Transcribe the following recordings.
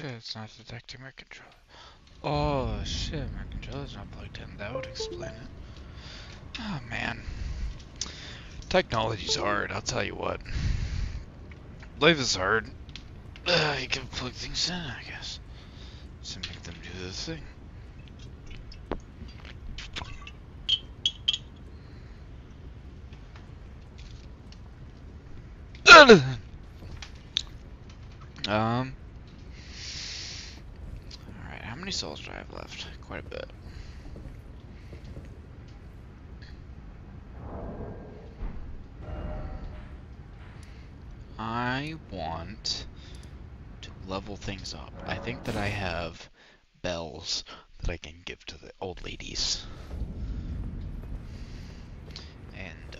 shit, it's not detecting my controller. Oh shit, my controller's not plugged in. That would explain it. Oh man. Technology's hard, I'll tell you what. Life is hard. You can plug things in, I guess. To make them do the thing. Alright, how many souls do I have left? Quite a bit. I want to level things up. I think that I have bells that I can give to the old ladies. And,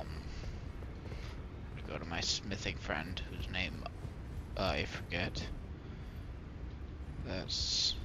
go to my smithing friend, whose name I forget. That's...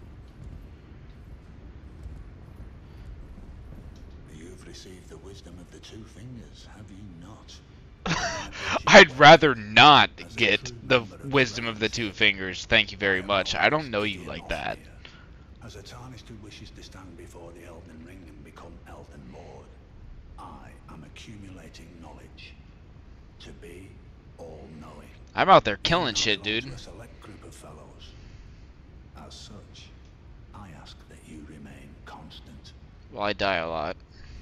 You've received the wisdom of the two fingers, have you not? I'd rather not get the wisdom of the two fingers. Thank you very much. I don't know you like that. As a tarnished who wishes to stand before the Elden Ring and become Elden Lord, I am accumulating knowledge to be all-knowing. I'm out there killing shit, dude. A select group of fellows. As such, I ask that you remain constant. Well, I die a lot.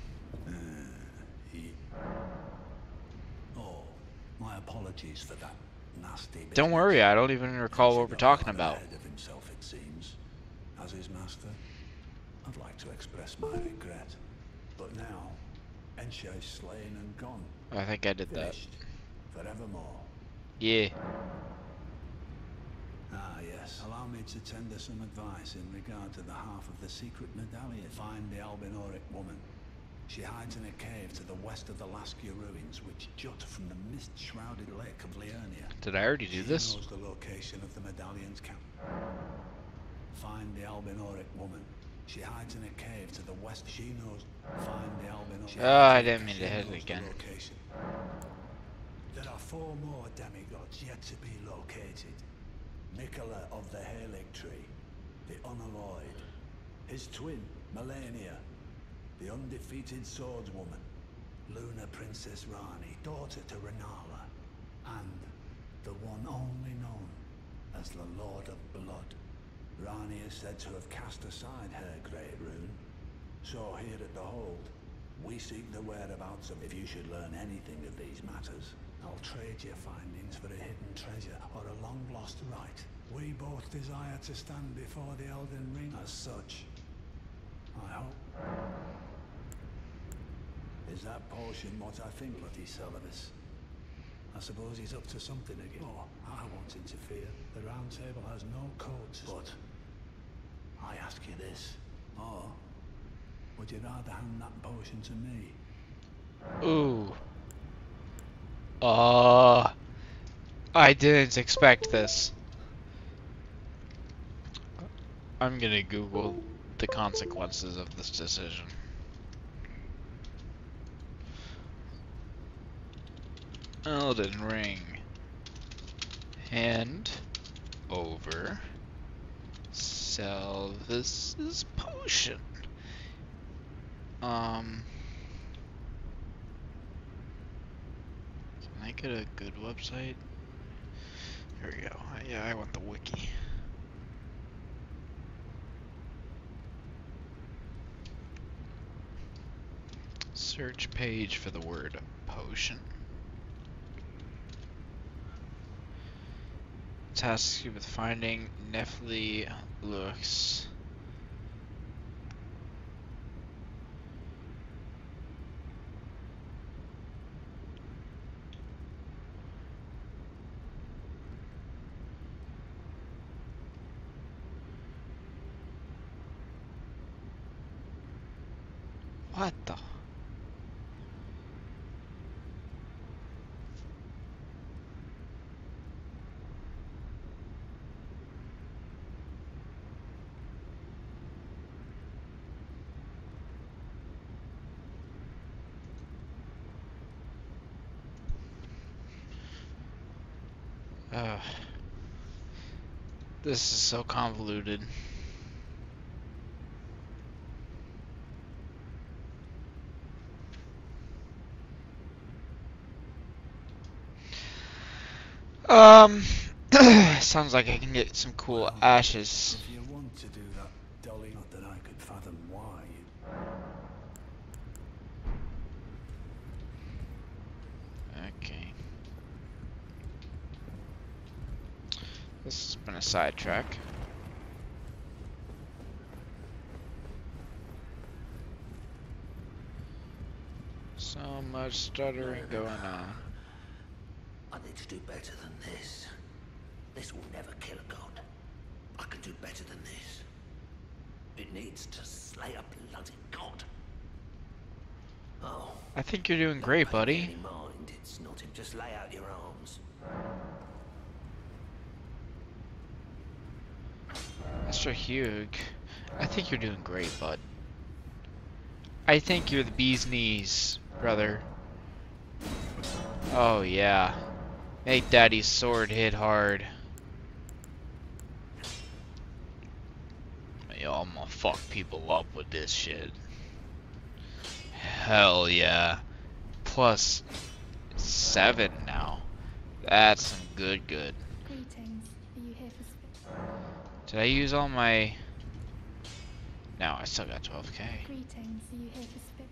Oh, my apologies for that nasty business. Don't worry, I don't even recall what we're talking about. Ahead of himself, it seems. As his master, I'd like to express my regret. But now, Ensha is slain and gone. I think I did Finished. Forevermore. Yeah. Ah, yes. Allow me to tender some advice in regard to the half of the secret medallion. Find the Albinoric woman. She hides in a cave to the west of the Laskia ruins, which jut from the mist-shrouded lake of Liurnia. Did I already do this? She knows the location of the medallion's camp. Find the Albinoric woman. She hides in a cave to the west. She knows. Find the Albinoric. Oh, I didn't mean to hit it again. There are 4 more demigods yet to be located. Mikola of the Halig Tree, the Unalloyed, his twin, Melania, the undefeated swordswoman, Luna Princess Rani, daughter to Renala, and the one only known as the Lord of Blood. Rani is said to have cast aside her great rune. So here at the Hold, we seek the whereabouts of. If you should learn anything of these matters, I'll trade your findings for a hidden treasure or a long-lost right. We both desire to stand before the Elden Ring. As such, I hope. Is that potion what I think, bloody Celadus? I suppose he's up to something again. Oh, I won't interfere. The Round Table has no codes. But I ask you this. Or would you rather hand that potion to me? Ooh. I didn't expect this. I'm gonna Google the consequences of this decision. Elden Ring. Hand over Salvis's potion. Can I get a good website? Here we go. Yeah, I want the wiki. Search page for the word potion. Tasks you with finding Nephilim looks. What the? Uh, This is so convoluted. Um, sounds like I can get some cool Well, ashes. if you want to do that, Dolly, not that I could fathom why. Okay. This has been a sidetrack. So much stuttering going on. I need to do better than this. This will never kill a god. I can do better than this. It needs to slay a bloody god. Oh. I think you're doing great, buddy. Any mind, it's not him. Just lay out your arms. Mr. Hugh, I think you're doing great, bud. I think you're the bee's knees, brother. Oh, yeah. Make daddy's sword hit hard. Yo, I'm gonna fuck people up with this shit. Hell yeah. Plus 7 now. That's some good. Greetings. Are you here for Did I use all my... No, I still got 12k. Greetings. Are you here for spit?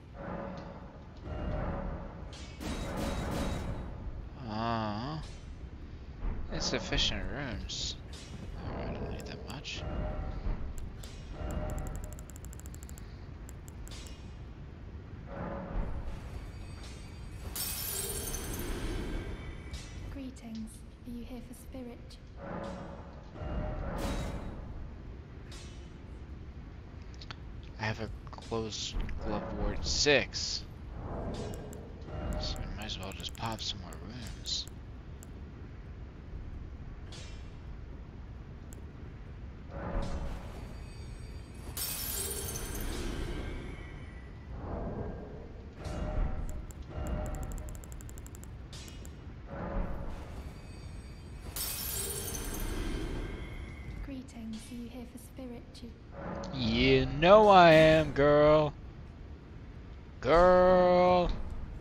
Insufficient rooms. Oh, I don't need that much. Greetings. Are you here for spirit? I have a close glove ward 6. So I might as well just pop some more rooms. Greetings. Are you here for spirit? You know I am, girl. Girl.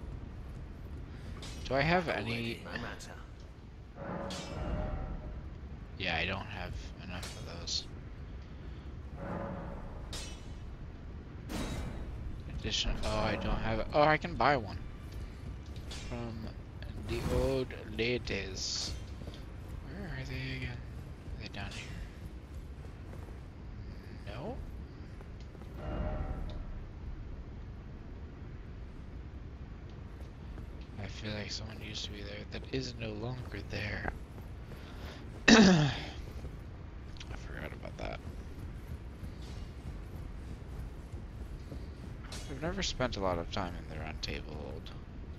Do I have any... No matter. Yeah, I don't have enough of those. Addition... Oh, I don't have... Oh, I can buy one. From the old ladies. Where are they again? Are they down here? No? I feel like someone used to be there that is no longer there. I forgot about that. I've never spent a lot of time in the round table hold.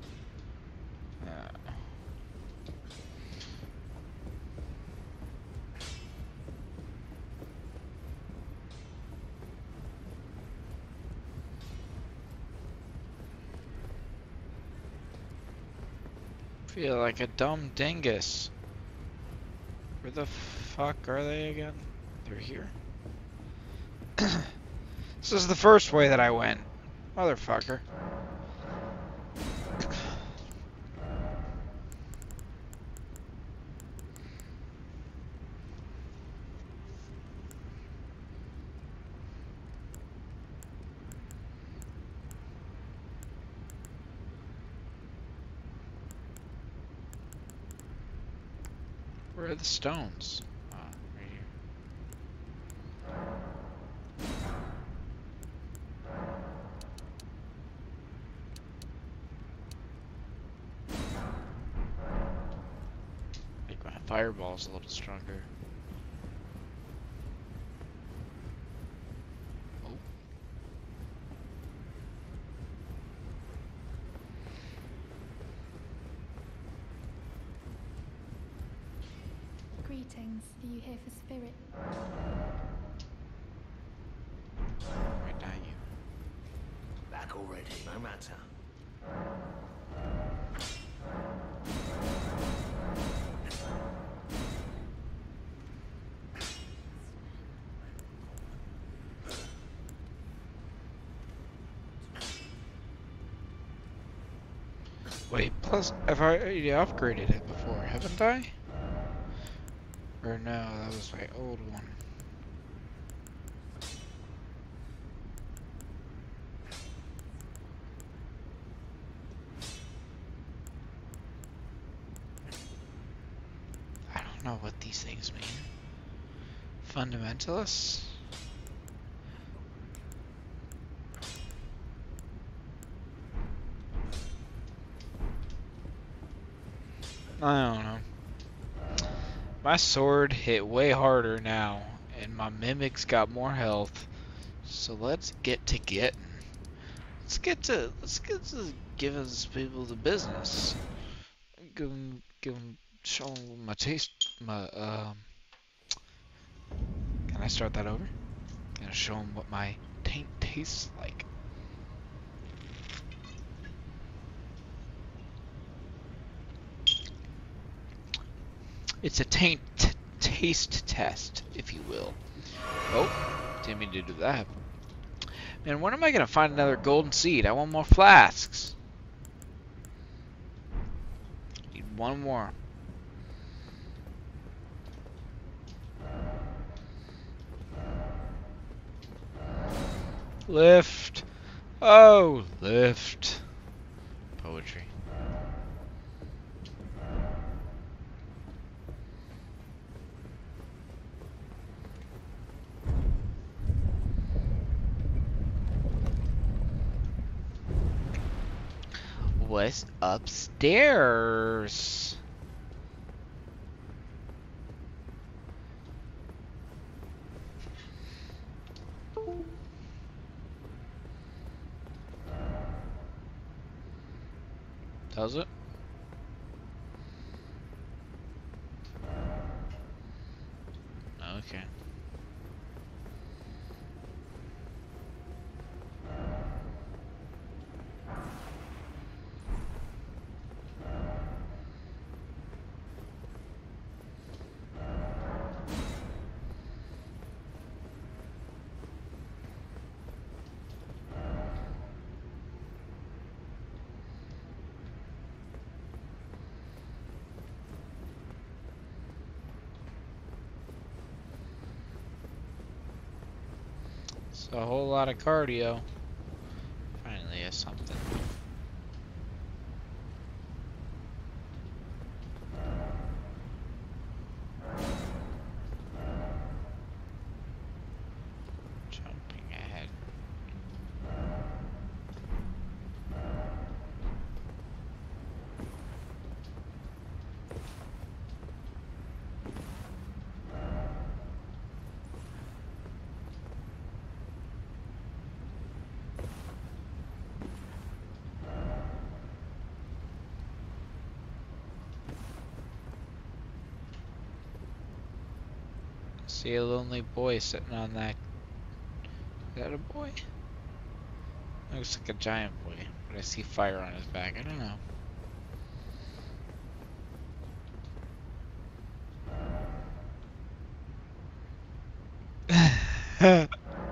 Feel like a dumb dingus. Where the fuck are they again? They're here? This is the first way that I went. Motherfucker. Where are the stones? Oh, right here. Make my fireballs a little stronger. Oh. Greetings. Are you here for spirit? Right down you. Back already. No matter. Wait, plus, I've already upgraded it before, haven't I? Or no, that was my old one. I don't know what these things mean. Fundamentalists? I don't know. My sword hit way harder now, and my mimics got more health. So let's get to getting. Let's get to giving people the business. Show them my taste. Can I start that over? Gonna show them what my taint tastes like. It's a taste test, if you will. Oh, didn't mean to do that. Man, when am I gonna find another golden seed? I want more flasks. Need one more. Lift. Oh, lift. Poetry. What's upstairs? Does it? Okay. It's a whole lot of cardio. Finally, has something. Jumping ahead. See a lonely boy sitting on that. Is that a boy? Looks like a giant boy, but I see fire on his back. I don't know.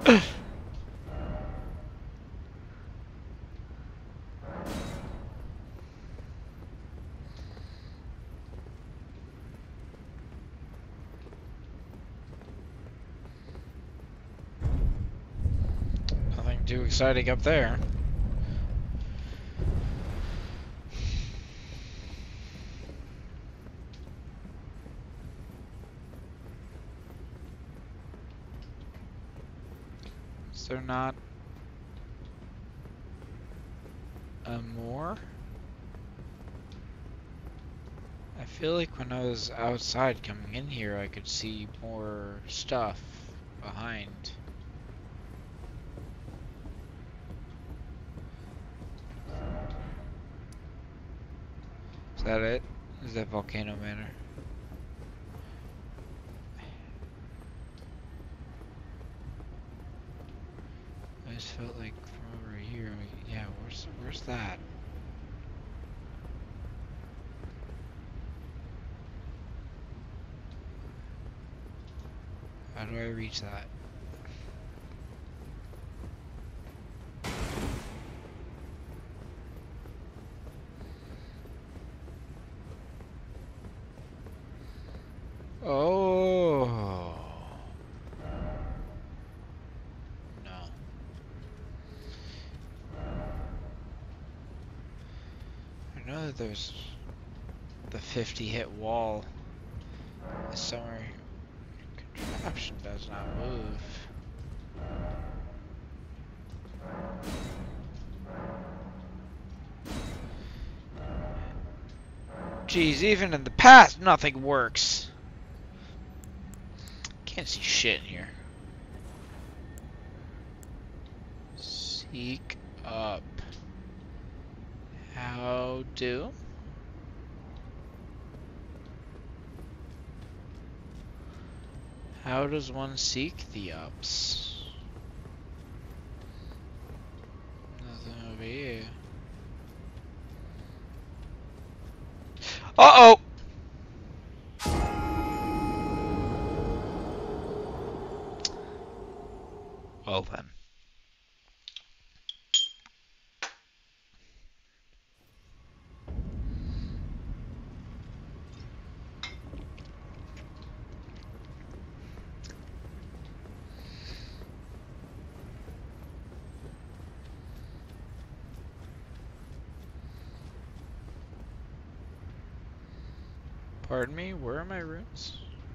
Nothing too exciting up there. Is there not a more? I feel like when I was outside coming in here, I could see more stuff behind. Is that it? Is that Volcano Manor? I just felt like from over here, yeah, where's that? How do I reach that? Oh. No. I know that there's the 50 hit wall is somewhere. Contraption does not move. Geez, even in the past, nothing works. Can't see shit in here. Seek up. How do? How does one seek the ups? Nothing over here. Uh-oh! Well then. Pardon me, where are my runes?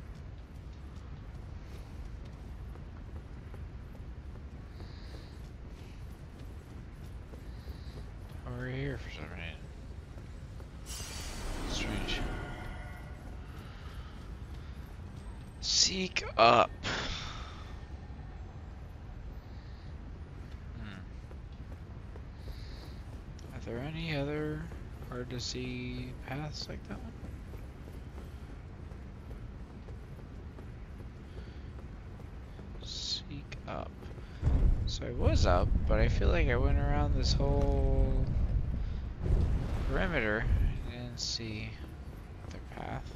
Over here for some reason. Strange. Seek up. Are there any other hard to see paths like that one? Seek up. So I was up, but I feel like I went around this whole perimeter and didn't see the path.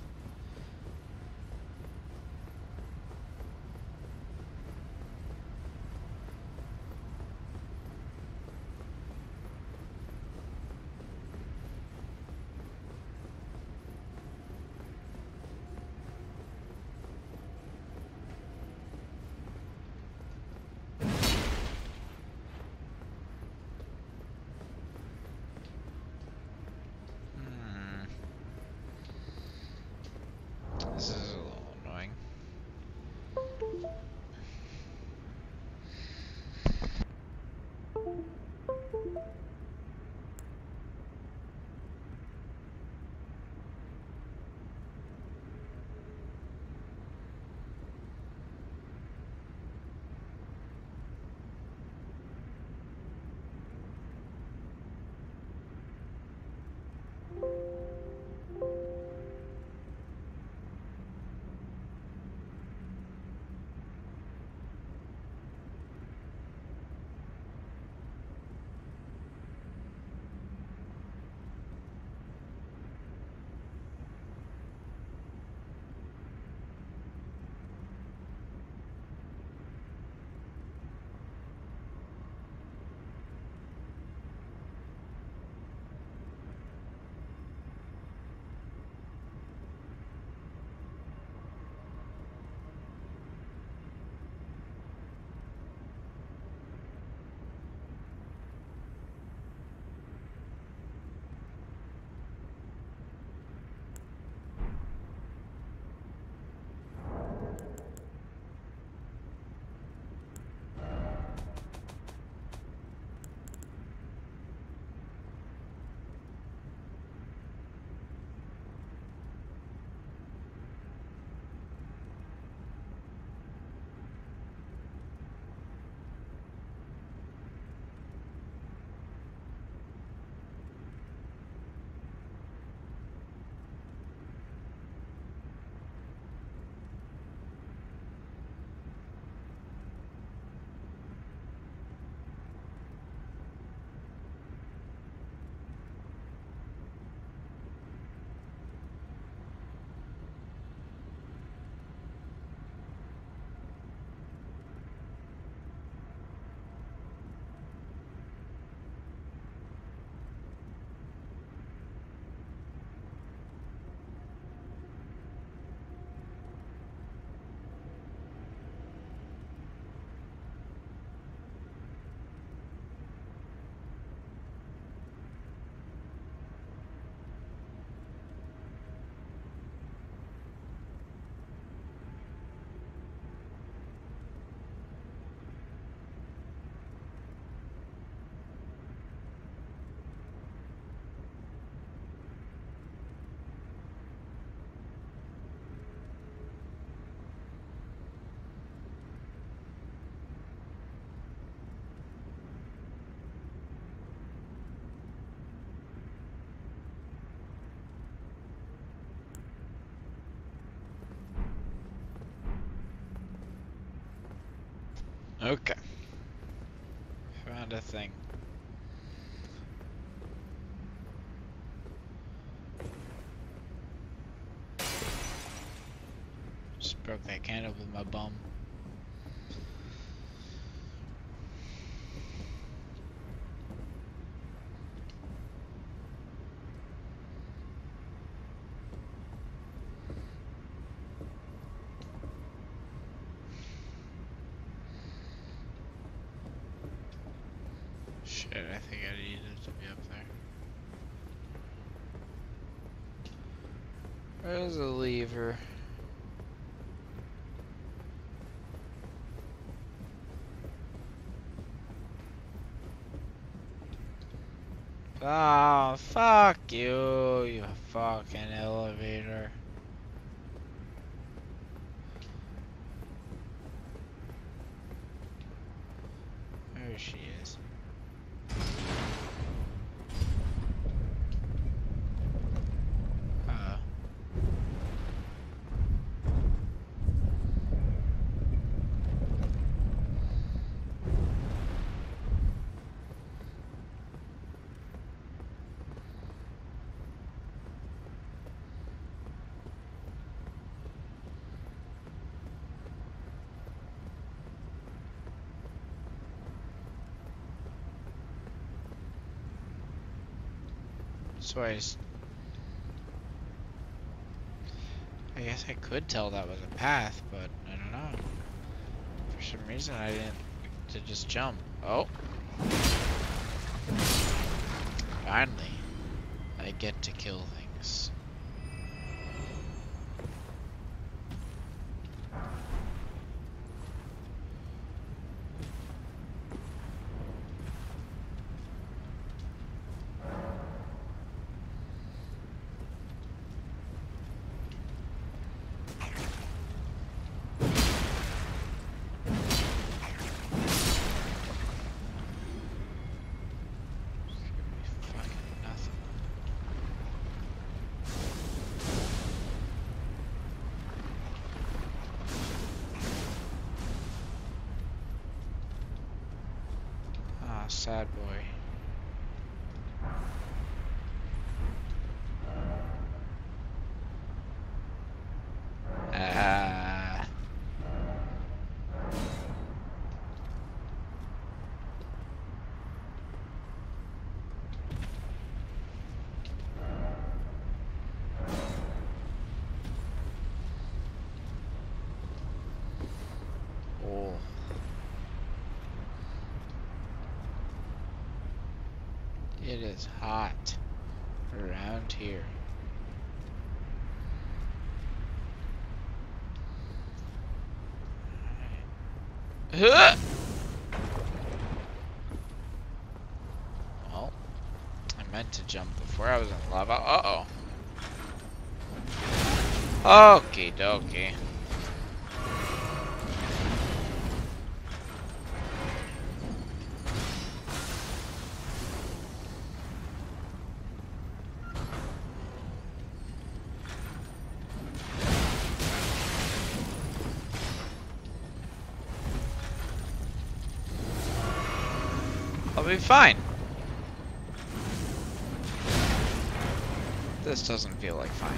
Okay. Found a thing. Just broke that candle with my bum. Shit, I think I needed to be up there. Where's the lever? Oh, fuck you, you fucking elevator. There she is. So I guess I could tell that was a path, but I don't know. For some reason I didn't to just jump. Oh. Finally, I get to kill things. Sad boy. Ah. Oh. It is hot around here. Well, I meant to jump before I was in lava. Uh-oh. Okie dokie. I'll be fine. This doesn't feel like fine.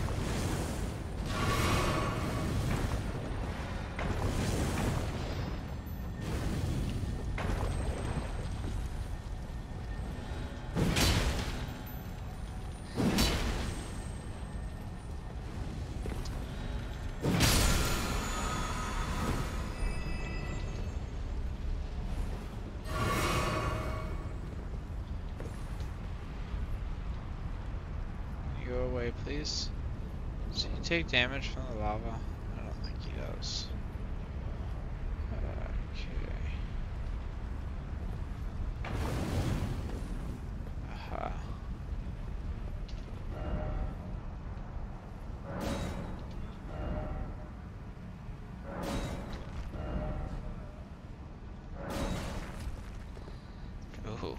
Go away, please. Does he take damage from the lava? I don't think he does. Okay. Aha. Ooh.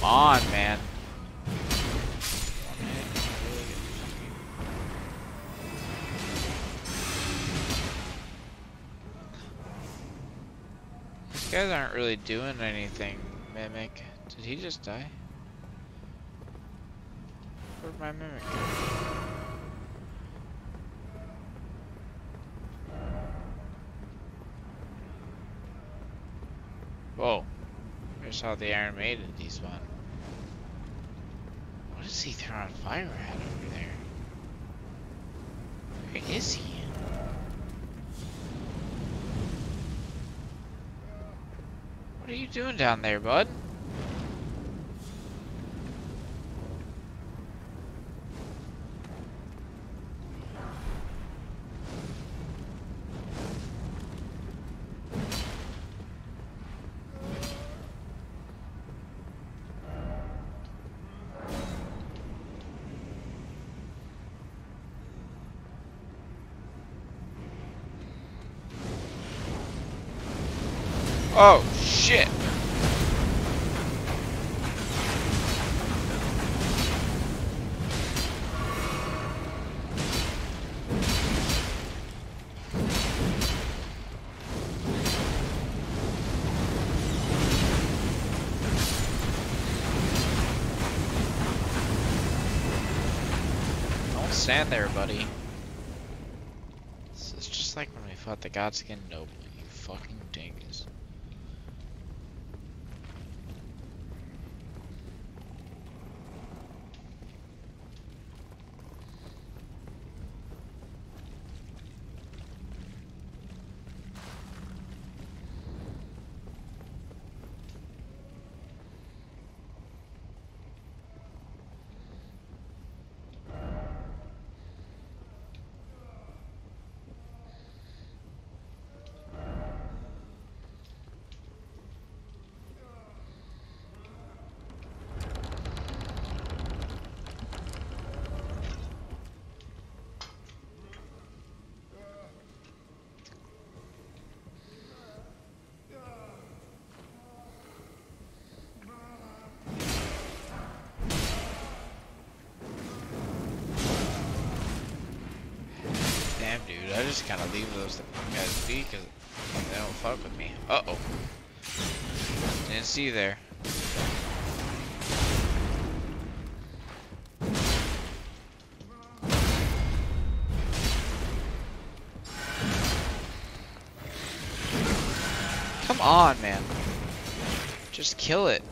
on, man. These guys aren't really doing anything, Mimic. Did he just die? Where'd my Mimic go? Whoa. I saw the Iron Maiden despawn. What is he throwing fire at over there? Where is he? What are you doing down there, bud? Oh, shit! Don't stand there, buddy. This is just like when we fought the Godskin Noble, you fucking dingus. Dude, I just kind of leave those guys be because they don't fuck with me. Uh-oh. Didn't see you there. Come on, man. Just kill it.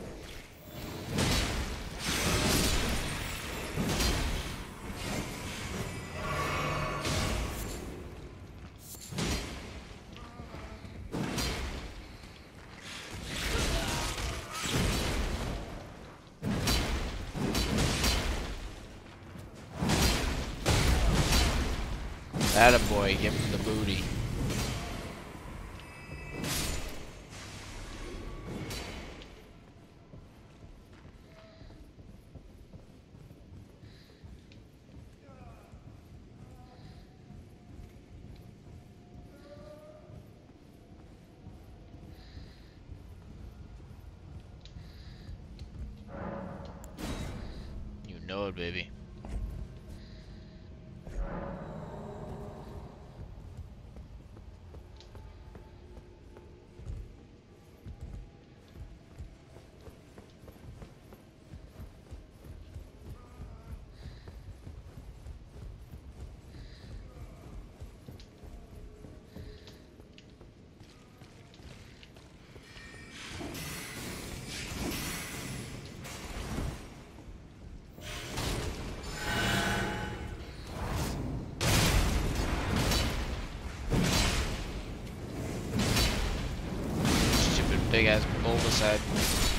Attaboy, give him the booty. You know it, baby. Big ass bull beside me.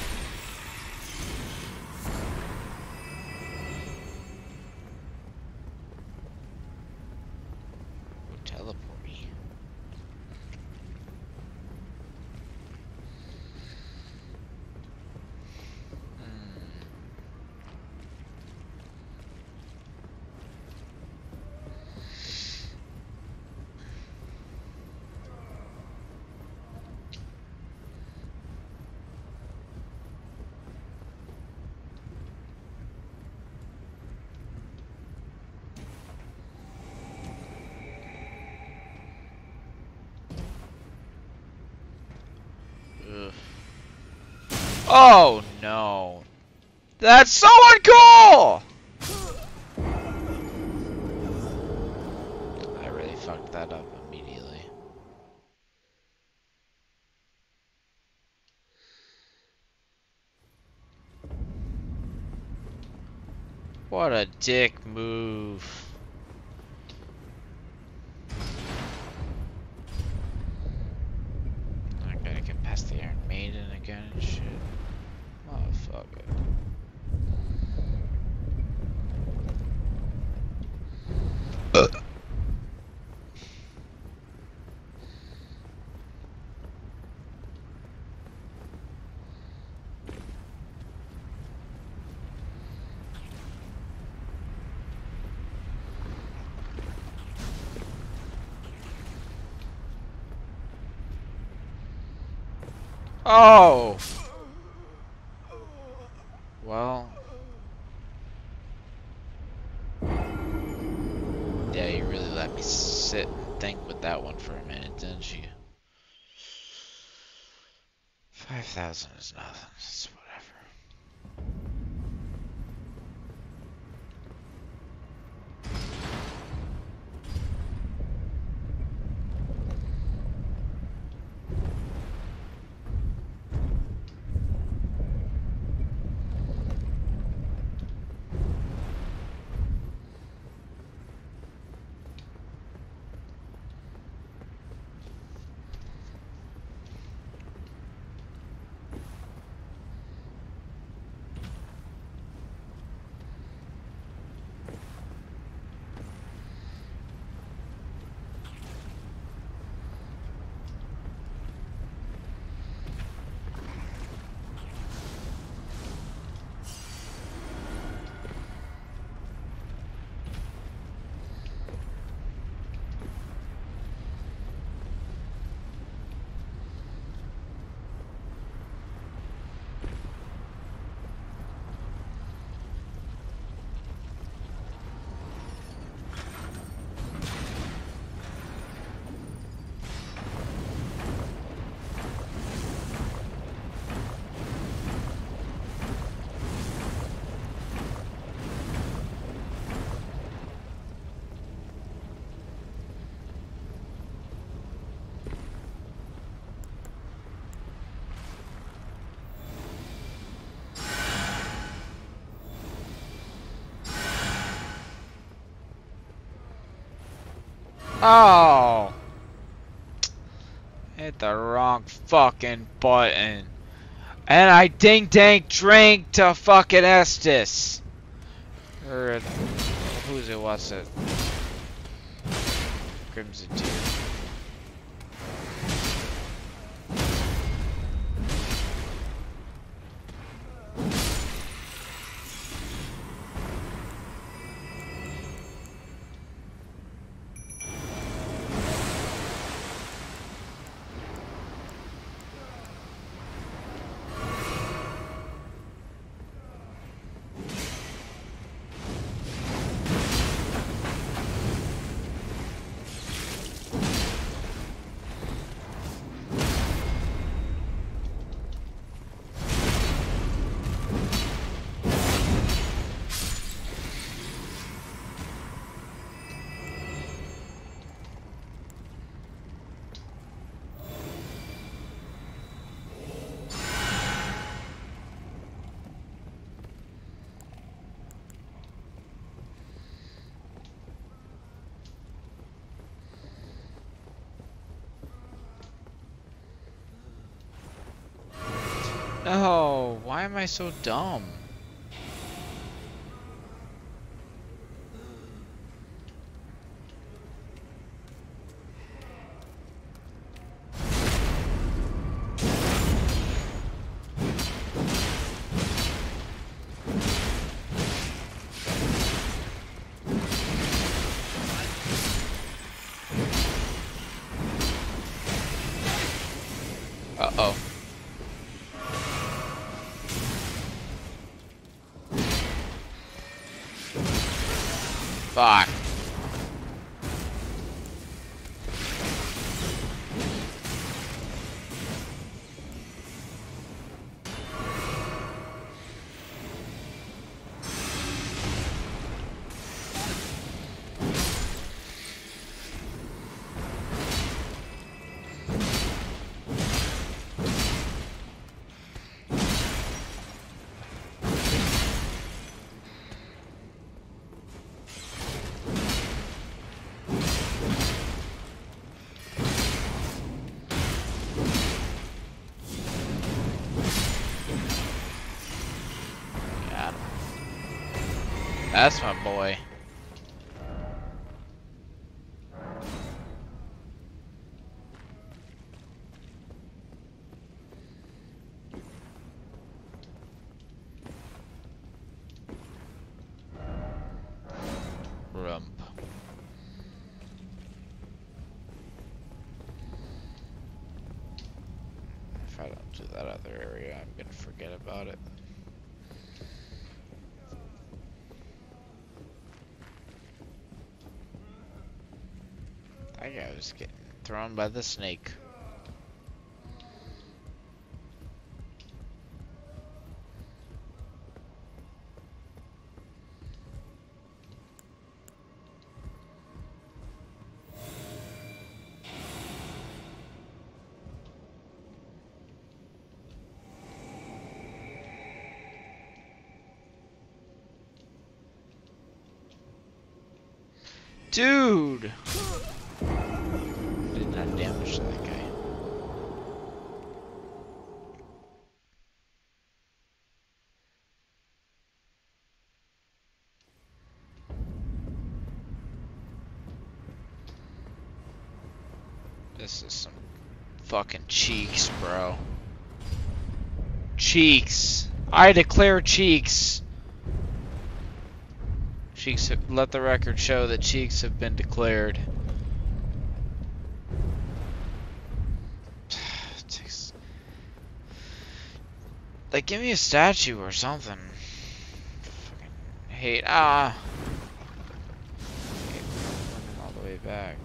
Oh, teleport me. Oh no. That's so uncool! I really fucked that up immediately. What a dick move. I gotta get past the Iron Maiden again and shit. Motherfucker. Oh! Well. Yeah, you really let me sit and think with that one for a minute, didn't you? 5,000 is nothing. It's whatever. Oh! Hit the wrong fucking button. And I ding dang drank to fucking Estes. Or who's it was it? Crimson Tear. No, why am I so dumb? Uh-oh. Fuck. That's my boy. Rump. If I don't do that other area, I'm gonna forget about it. That guy was getting thrown by the snake. Dude! Did not damage that guy. This is some fucking cheeks, bro. Cheeks! I declare cheeks! Cheeks, let the record show that cheeks have been declared. Like, give me a statue or something. Fucking hate. Ah! Hate running all the way back.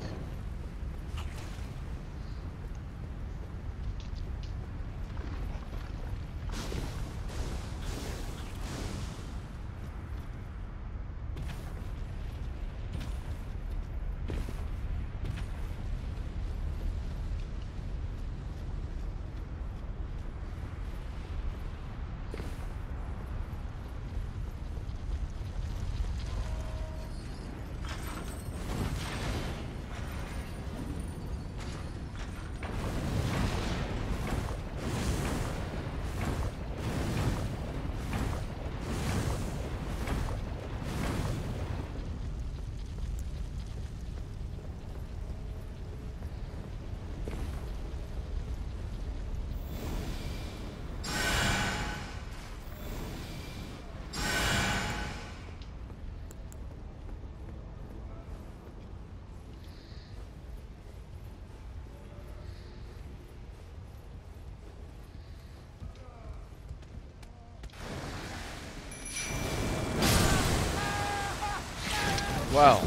Well,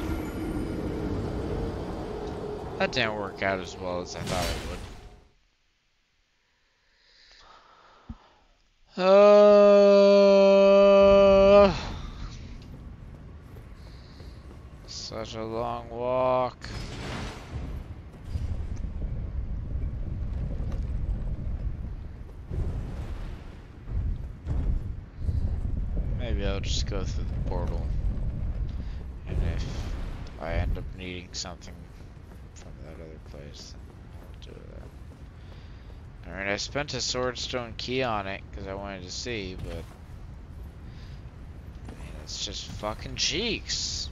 that didn't work out as well as I thought it would. Such a long walk. Maybe I'll just go through the portal. And if I end up needing something from that other place, then I'll do that. Alright, I spent a swordstone key on it because I wanted to see, but I mean, it's just fucking cheeks.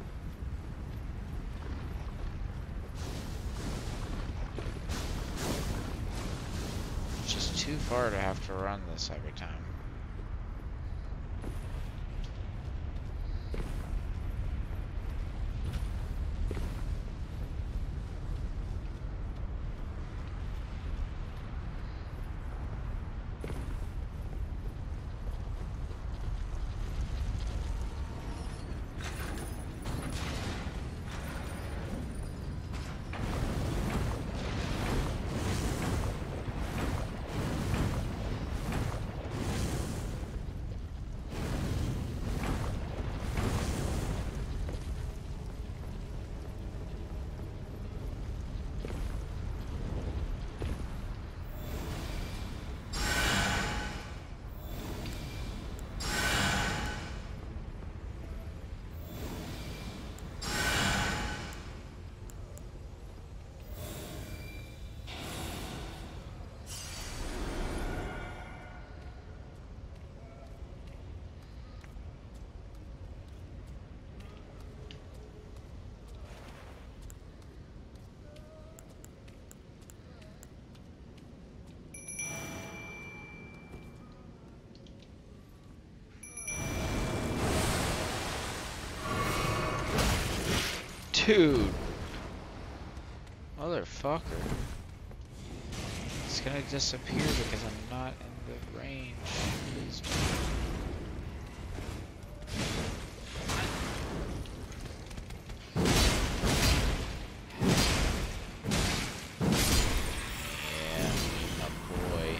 It's just too far to have to run this every time. Dude. Motherfucker. It's gonna disappear because I'm not in the range. Please don't. Yeah, my boy.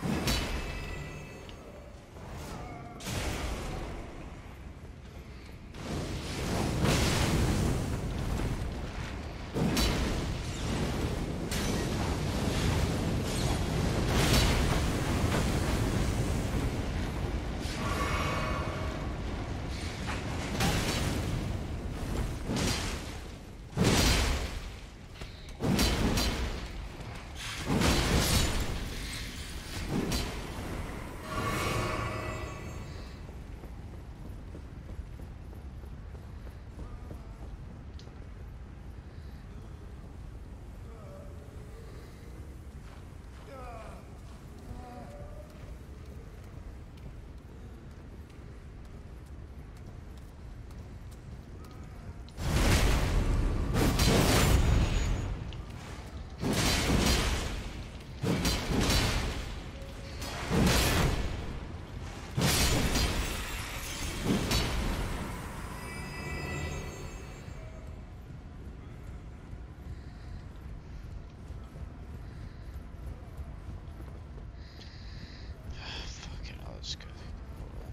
Fucking hell, let's go through the portal.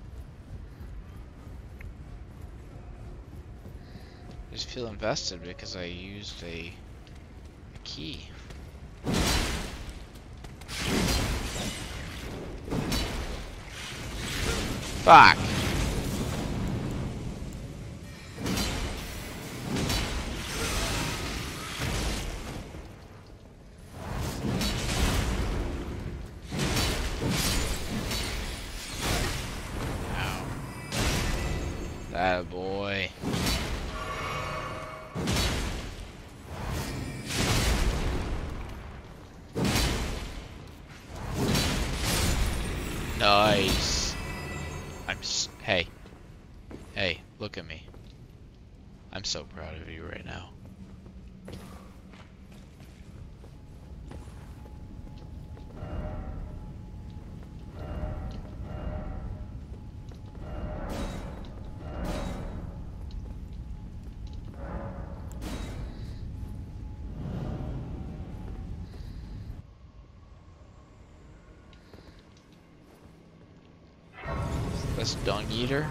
I just feel invested because I used a key. Fuck! Ow. That boy. Nice. Hey. Hey, look at me. I'm so proud of you right now. This dung eater?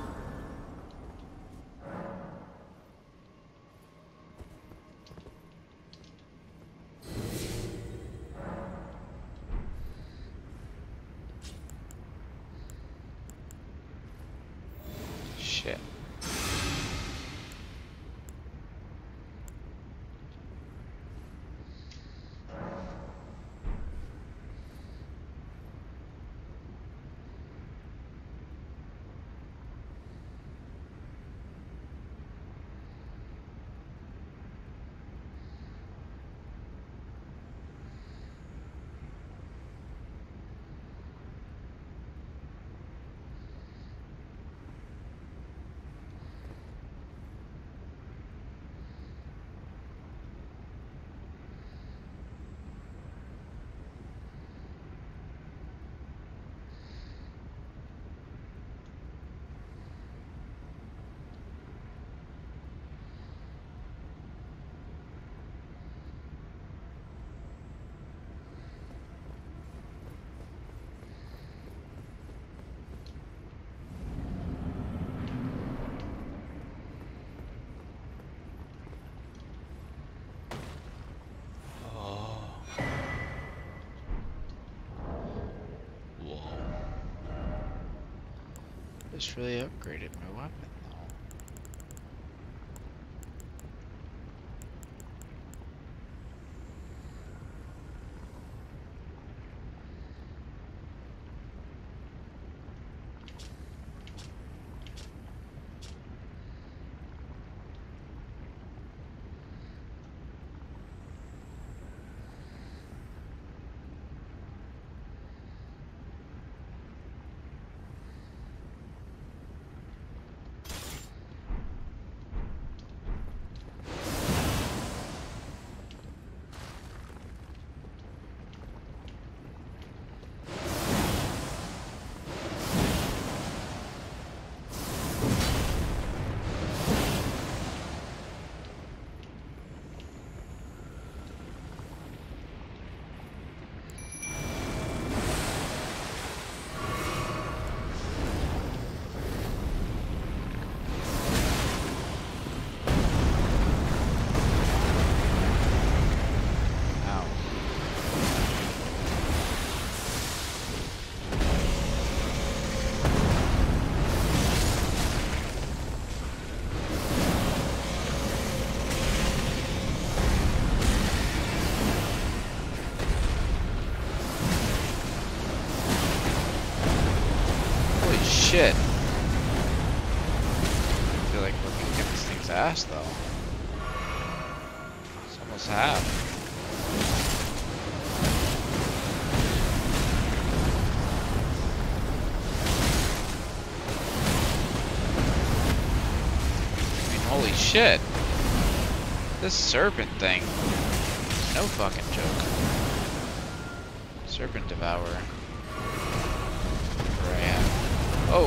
Shit. This really upgraded my weapon though. shit. I feel like we're kicking this thing's ass, though. It's almost half. I mean, holy shit. This serpent thing is no fucking joke. Serpent Devourer. Where I am. Oh!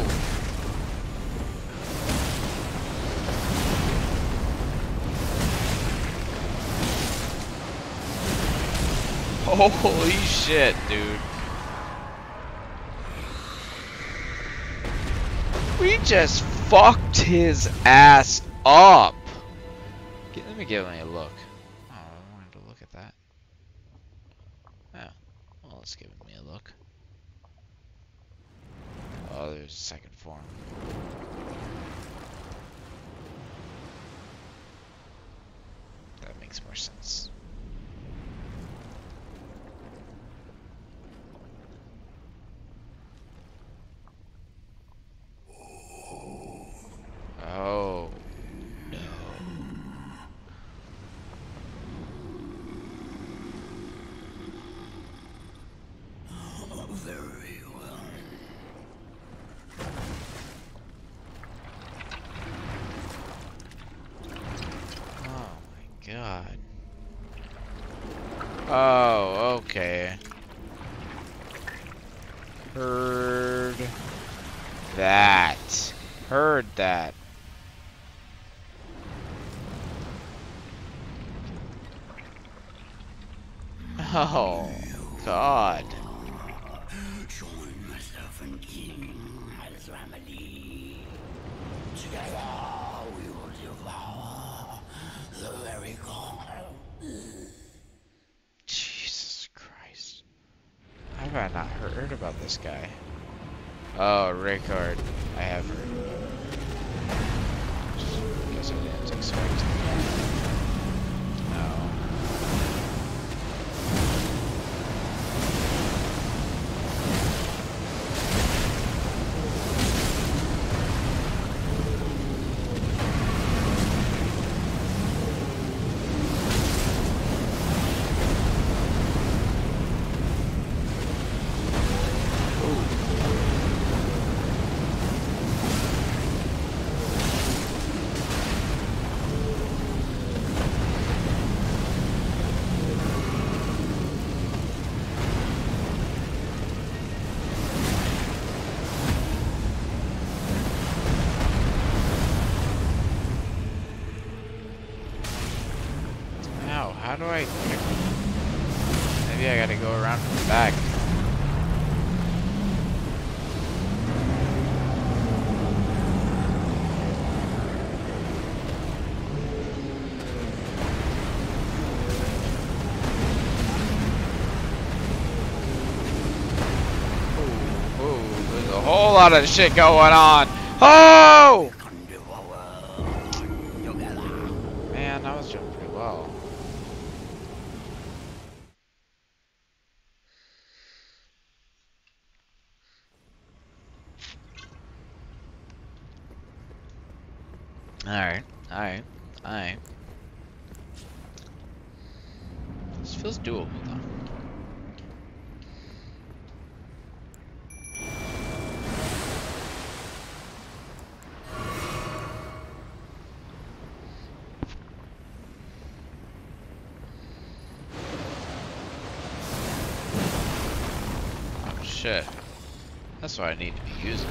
Holy shit, dude. We just fucked his ass up. Let me give me a look. Oh, I wanted to look at that. Oh, well, let's give me a look. Oh, there's a second form. That makes more sense. Oh, no. Very well. Oh my god. Oh, okay. Heard that. Heard that. Oh, God. Join myself and King as family. Together we will devour the very god. Jesus Christ. How have I not heard about this guy? Oh, Ricard. I have heard. Guess I didn't expect. No. Ow, how do I... Maybe I gotta go around from the back. Ooh, there's a whole lot of shit going on. Oh! Man, that was jumping pretty well. Alright, alright, alright. This feels doable though. Oh shit. That's what I need to be using.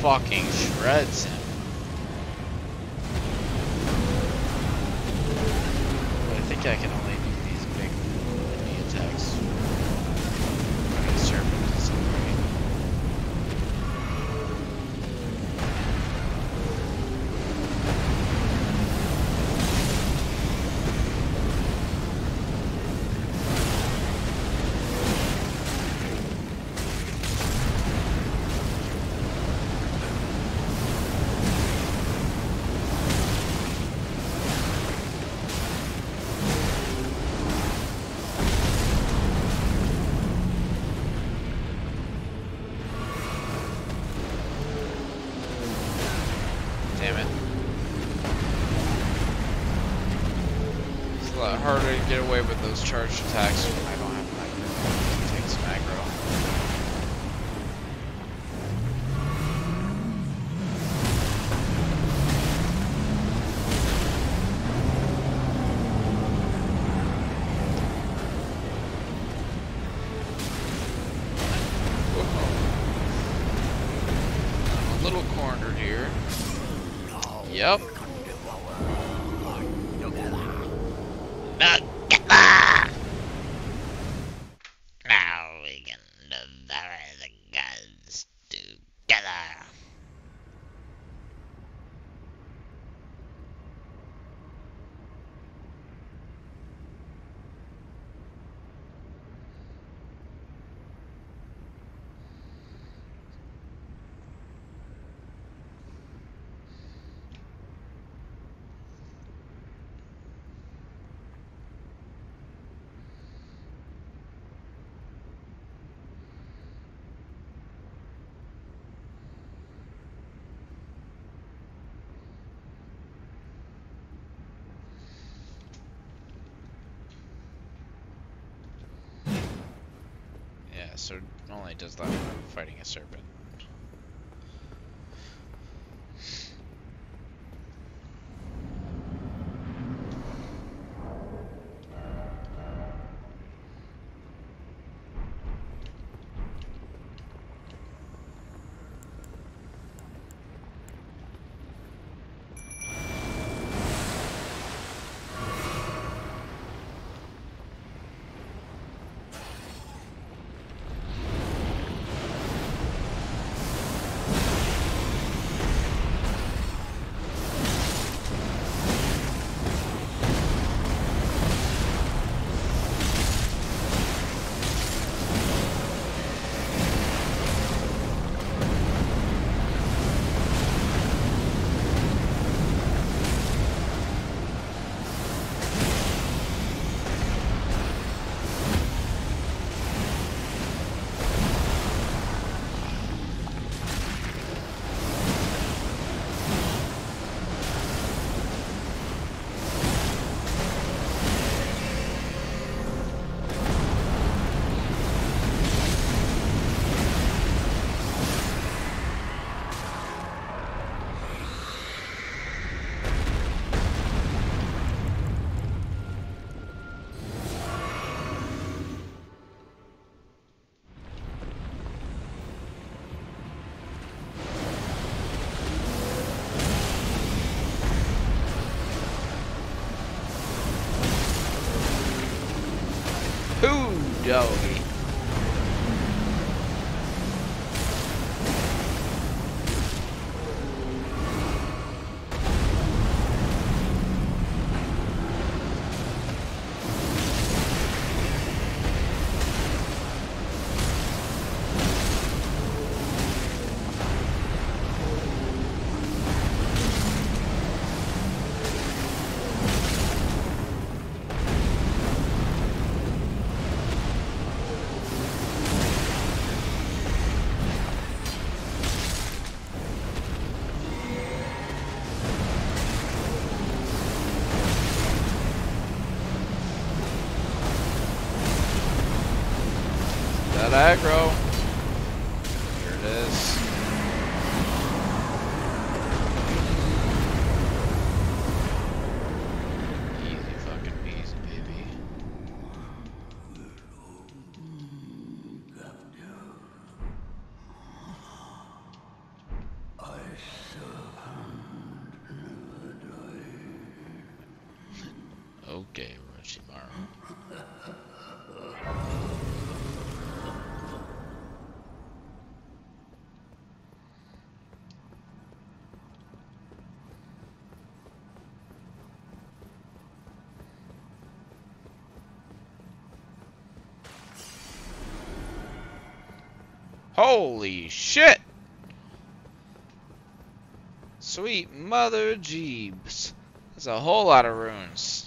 fucking shreds him. But I think I can only do these big enemy attacks. Fucking serpent disintegrate. Damn it. It's a lot harder to get away with those charged attacks when I don't have aggro. It takes some aggro. I'm a little cornered here. Yep. Now we can devour the gods together. Yeah, so it only does that when I'm fighting a serpent. Ooh, doggy. That aggro. Here it is. Easy fucking peasy, baby. Okay, Orochimaru. Holy shit! Sweet mother Jeebs. That's a whole lot of runes.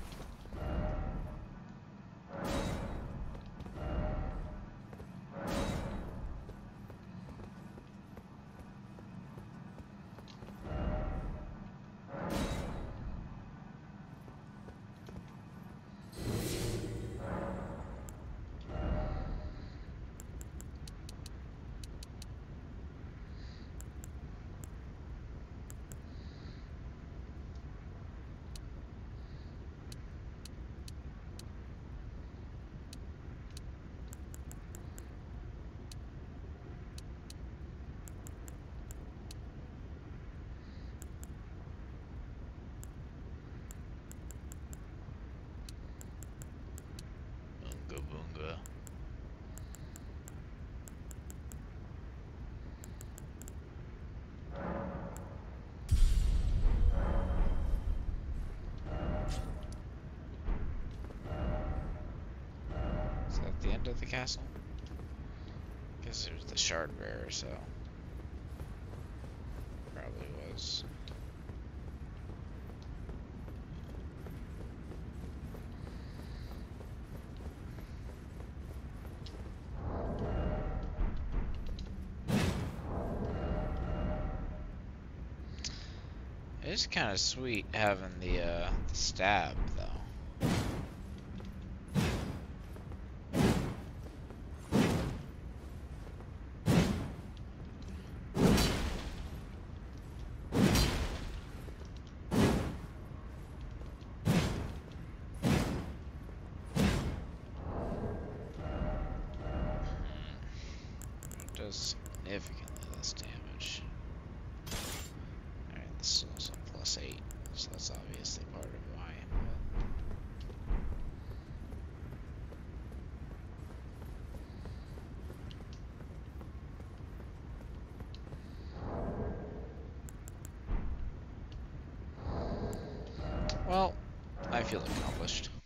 Boonga boonga. Is that the end of the castle? Guess there's the shard bearer, so probably was. It's kind of sweet having the stab, though. It does significantly less damage. Alright, this is also +8, so that's obviously part of why. Well, I feel accomplished.